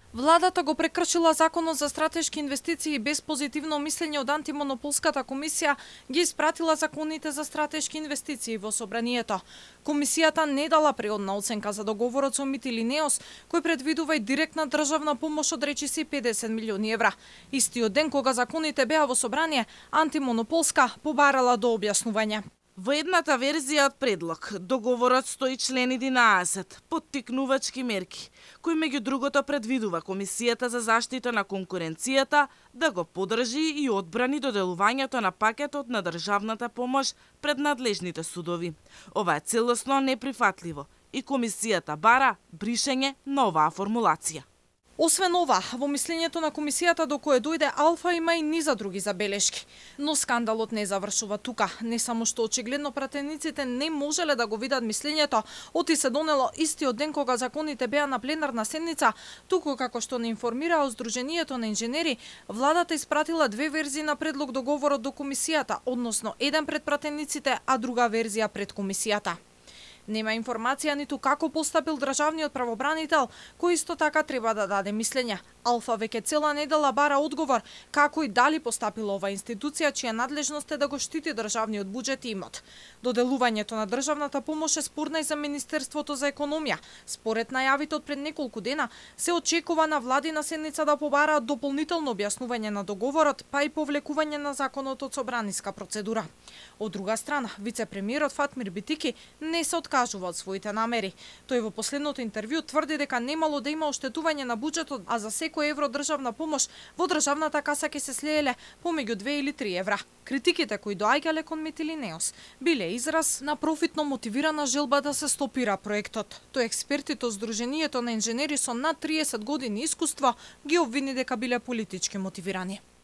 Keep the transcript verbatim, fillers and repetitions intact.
Владата го прекршила Законот за стратешки инвестиции без позитивно мислење од антимонополската комисија ги испратила законите за стратешки инвестиции во собранието. Комисијата не дала приодна оценка за договорот со Митилинеос, кој предвидува и директна државна помош од речиси педесет милиони евра. Истиот ден кога законите беа во собрание, антимонополска побарала до објаснување. Во едната верзија од предлог, договорот стои член единаесет, поттикнувачки мерки, кој меѓу другото предвидува Комисијата за заштита на конкуренцијата да го подржи и одбрани доделувањето на пакетот на државната помош пред надлежните судови. Ова е целосно неприфатливо и Комисијата бара бришење на оваа формулација. Освен ова, во мислењето на комисијата до кое дојде Алфа има и низа други забелешки. Но скандалот не завршува тука. Не само што очигледно пратениците не можеле да го видат мислењето, оти се донело истиот ден кога законите беа на пленарна седница, туку како што не информираа Сдруженијето на инженери, владата испратила две верзии на предлог договорот до комисијата, односно еден пред пратениците, а друга верзија пред комисијата. Нема информација ниту како постапил државниот правобранител, кој исто така треба да даде мислење. Алфа веќе цела недела бара одговор како и дали постапила ова институција чија надлежност е да го штити државниот буџет и имот. Доделувањето на државната помош е спорна и за Министерството за економија. Според најавите од пред неколку дена, се очекува на владина седница да побараат дополнително објаснување на договорот, па и повлекување на законот од собраниска процедура. Од друга страна, вице-премиерот Фатмир Битики не се откажува од своите намери. Тој во последното интервју тврди дека немало да има оштетување на буџетот, а за секој евро државна помош во државната каса ќе се слееле помеѓу две или три евра. Критиките кои доаѓале кон Митилинеос биле израз на профитно мотивирана желба да се стопира проектот. Тој експертите од Сдруженијето на инженери со над триесет години искуство ги обвини дека биле политички мотивирани.